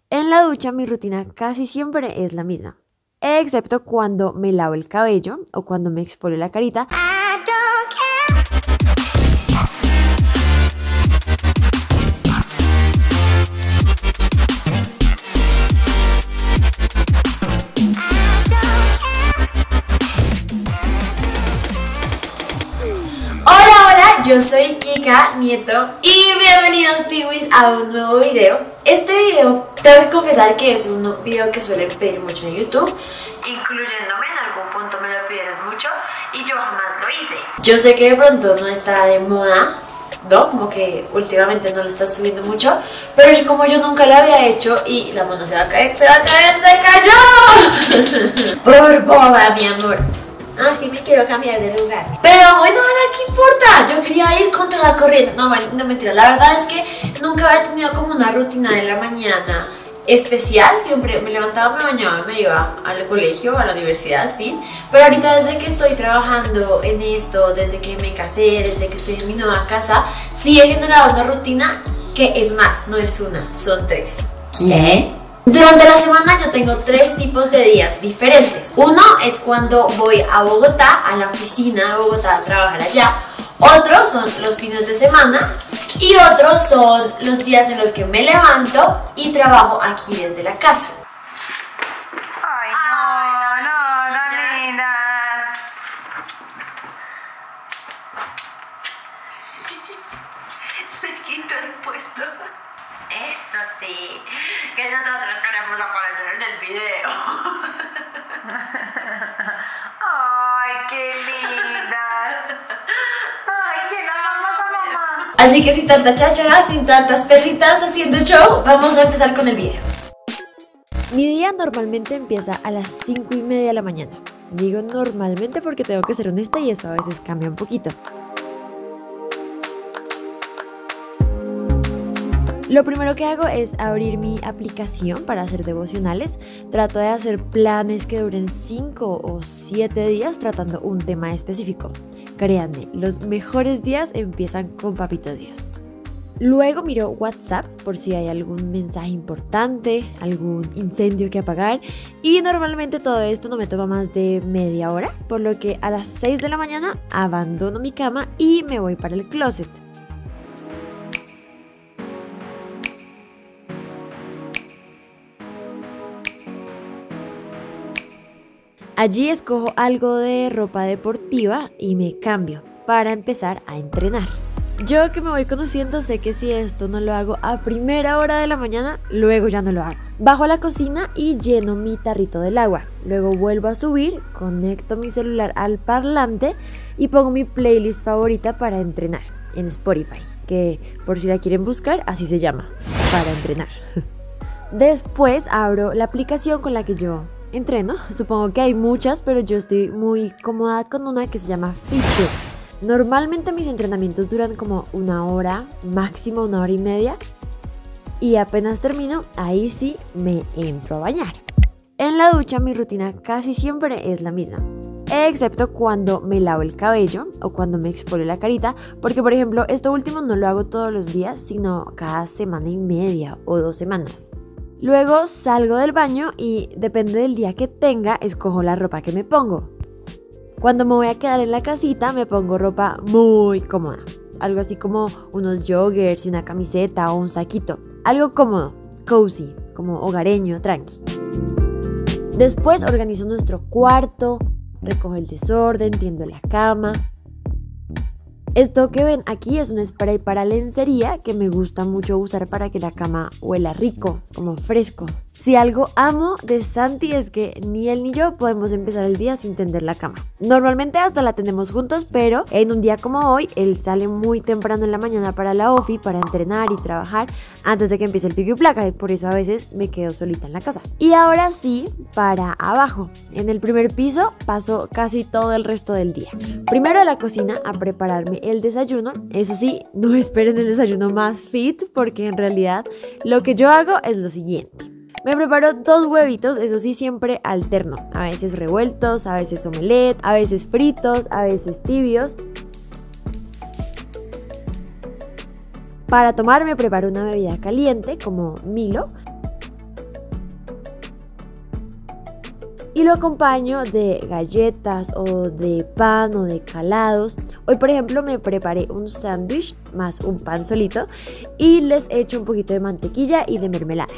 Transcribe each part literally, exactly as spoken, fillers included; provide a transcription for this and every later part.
En la ducha mi rutina casi siempre es la misma, excepto cuando me lavo el cabello o cuando me exfolio la carita. Yo soy Kika Nieto y bienvenidos Piwis a un nuevo video. Este video, tengo que confesar que es un video que suelen pedir mucho en YouTube, incluyéndome, en algún punto me lo pidieron mucho y yo jamás lo hice. Yo sé que de pronto no está de moda, ¿no? Como que últimamente no lo están subiendo mucho, pero como yo nunca lo había hecho y la mano se va a caer, se va a caer, se cayó. Por boba, mi amor. Ah, sí, me quiero cambiar de lugar. Pero bueno, ahora qué importa. Yo quería ir contra la corriente. No, no, mentira. La verdad es que nunca había tenido como una rutina de la mañana especial. Siempre me levantaba, me bañaba, me iba al colegio, a la universidad, fin. Pero ahorita desde que estoy trabajando en esto, desde que me casé, desde que estoy en mi nueva casa, sí he generado una rutina que es más, no es una, son tres. ¿Qué? Durante la semana yo tengo tres tipos de días diferentes. Uno es cuando voy a Bogotá, a la oficina de Bogotá, a trabajar allá. Otros son los fines de semana. Y otros son los días en los que me levanto y trabajo aquí desde la casa. Ay, no, no, no, lindas. Le quito el puesto. Eso sí, que nosotros queremos aparecer en el video. Ay, qué lindas. Ay, ¿quién ama más a mamá? Así que sin tanta cháchara, sin tantas perritas haciendo show, vamos a empezar con el video. Mi día normalmente empieza a las cinco y media de la mañana. Digo normalmente porque tengo que ser honesta y eso a veces cambia un poquito. Lo primero que hago es abrir mi aplicación para hacer devocionales. Trato de hacer planes que duren cinco o siete días tratando un tema específico. Créanme, los mejores días empiezan con Papito Dios. Luego miro WhatsApp por si hay algún mensaje importante, algún incendio que apagar. Y normalmente todo esto no me toma más de media hora, por lo que a las seis de la mañana abandono mi cama y me voy para el closet. Allí escojo algo de ropa deportiva y me cambio para empezar a entrenar. Yo que me voy conociendo sé que si esto no lo hago a primera hora de la mañana, luego ya no lo hago. Bajo a la cocina y lleno mi tarrito del agua. Luego vuelvo a subir, conecto mi celular al parlante y pongo mi playlist favorita para entrenar en Spotify, que por si la quieren buscar, así se llama, para entrenar. Después abro la aplicación con la que yo entreno, supongo que hay muchas, pero yo estoy muy cómoda con una que se llama Fitbit. Normalmente mis entrenamientos duran como una hora, máximo una hora y media, y apenas termino, ahí sí me entro a bañar. En la ducha mi rutina casi siempre es la misma, excepto cuando me lavo el cabello o cuando me exfolio la carita, porque por ejemplo esto último no lo hago todos los días, sino cada semana y media o dos semanas. Luego salgo del baño y depende del día que tenga, escojo la ropa que me pongo. Cuando me voy a quedar en la casita me pongo ropa muy cómoda. Algo así como unos joggers y una camiseta o un saquito. Algo cómodo, cozy, como hogareño, tranqui. Después organizo nuestro cuarto, recojo el desorden, tiendo la cama. Esto que ven aquí es un spray para lencería que me gusta mucho usar para que la cama huela rico, como fresco. Si algo amo de Santi es que ni él ni yo podemos empezar el día sin tender la cama. Normalmente hasta la tendemos juntos, pero en un día como hoy, él sale muy temprano en la mañana para la ofi, para entrenar y trabajar antes de que empiece el pico y placa, y por eso a veces me quedo solita en la casa. Y ahora sí, para abajo. En el primer piso paso casi todo el resto del día. Primero a la cocina a prepararme el desayuno. Eso sí, no esperen el desayuno más fit, porque en realidad lo que yo hago es lo siguiente. Me preparo dos huevitos, eso sí, siempre alterno. A veces revueltos, a veces omelette, a veces fritos, a veces tibios. Para tomar me preparo una bebida caliente como Milo. y lo acompaño de galletas o de pan o de calados. Hoy, por ejemplo, me preparé un sándwich más un pan solito y les echo un poquito de mantequilla y de mermelada.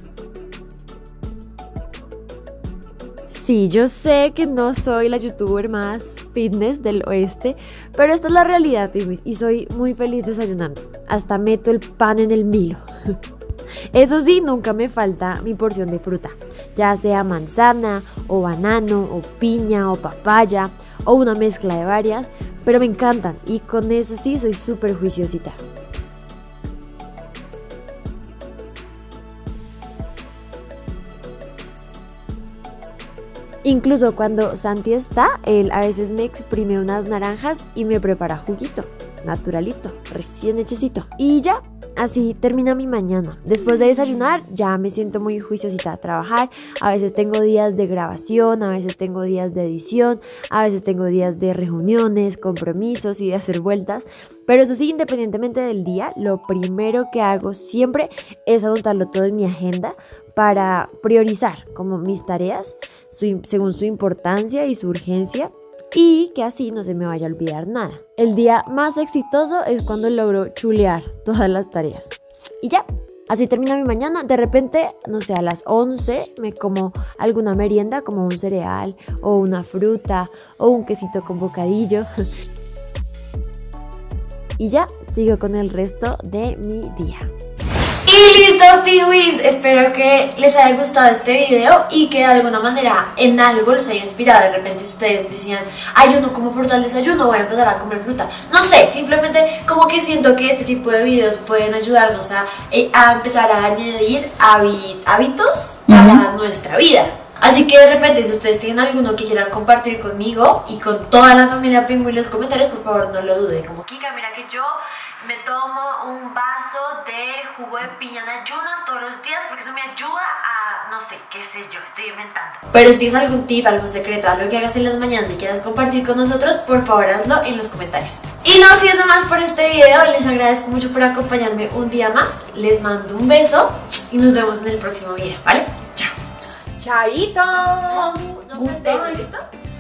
Sí, yo sé que no soy la youtuber más fitness del oeste, pero esta es la realidad, pingüis, y soy muy feliz desayunando. Hasta meto el pan en el Milo. Eso sí, nunca me falta mi porción de fruta, ya sea manzana, o banano, o piña, o papaya, o una mezcla de varias, pero me encantan y con eso sí soy súper juiciosita. Incluso cuando Santi está, él a veces me exprime unas naranjas y me prepara juguito, naturalito, recién hechecito. Y ya, así termina mi mañana. Después de desayunar ya me siento muy juiciosita a trabajar. A veces tengo días de grabación, a veces tengo días de edición, a veces tengo días de reuniones, compromisos y de hacer vueltas. Pero eso sí, independientemente del día, lo primero que hago siempre es anotarlo todo en mi agenda para priorizar como mis tareas su, según su importancia y su urgencia, y que así no se me vaya a olvidar nada. El día más exitoso es cuando logro chulear todas las tareas. Y ya, así termina mi mañana. De repente, no sé, a las once me como alguna merienda como un cereal o una fruta o un quesito con bocadillo. Y ya, sigo con el resto de mi día. Y listo, piwis, espero que les haya gustado este video y que de alguna manera en algo los haya inspirado. De repente ustedes decían, ay, yo no como fruta al desayuno, voy a empezar a comer fruta. No sé, simplemente como que siento que este tipo de videos pueden ayudarnos a, a empezar a añadir hábitos uh-huh. a nuestra vida. Así que de repente, si ustedes tienen alguno que quieran compartir conmigo y con toda la familia Pingüi en los comentarios, por favor no lo duden. Como Kika, mira que yo me tomo un vaso de jugo de piña en ayunas todos los días porque eso me ayuda a, no sé, qué sé yo, estoy inventando. Pero si tienes algún tip, algún secreto, algo que hagas en las mañanas y quieras compartir con nosotros, por favor hazlo en los comentarios. Y no siendo más por este video, les agradezco mucho por acompañarme un día más. Les mando un beso y nos vemos en el próximo video, ¿vale? Chao. ¡Chaito! ¿No nos vemos? ¿Listo?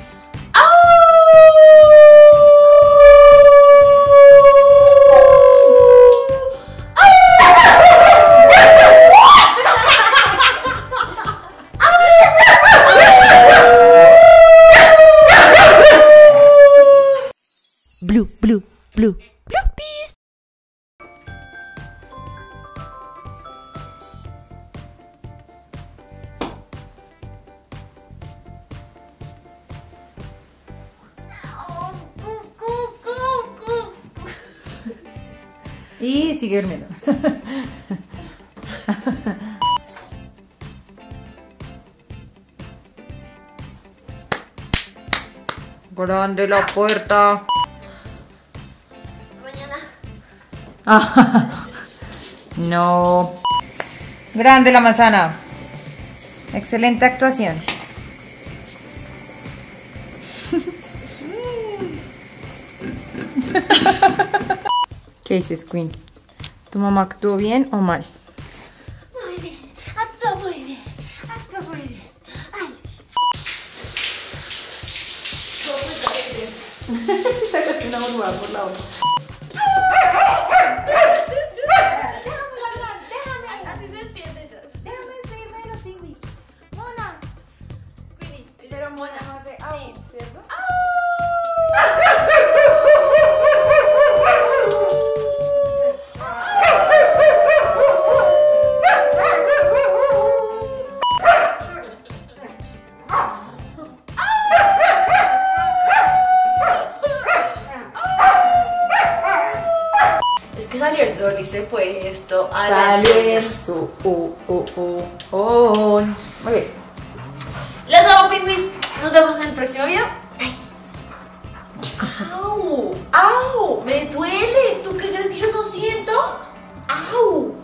Blue, blue, blue, blue, peace. Y sigue durmiendo. Grande la puerta. Mañana. Ah, no. Grande la manzana. Excelente actuación. ¿Qué dices, Queen? ¿Tu mamá actuó bien o mal? Muy bien, actuó muy bien, actuó muy bien. Ay, sí. Sácate una burbuja por la boca. Déjame hablar, déjame. Así se despiden ellas. Déjame despedirme de los pingüis. Mona. Queenie, Pero Mona no hace au, ¿cierto? Es que salió el sol y se fue esto. a la Salió lluvia. el su uh, uh, uh, oh. Muy bien. Los amo, pingüis. Nos vemos en el próximo video. Ay. ¡Au! ¡Au! ¡Me duele! ¿Tú qué crees que yo no siento? ¡Au!